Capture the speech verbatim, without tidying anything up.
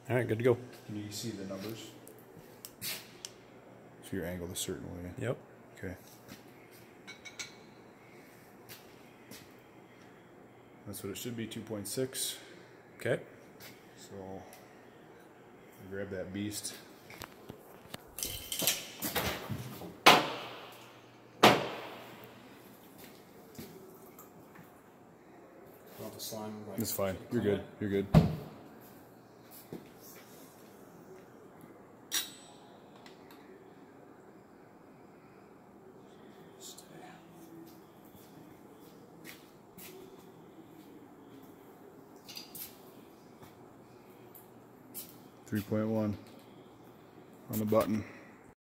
All right, good to go. Can you see the numbers? So you're angled a certain way. Yep. Okay. That's what it should be, two point six. Okay. So grab that beast. Want the slime? Like, It's fine. You're good. You're good. three point one on the button.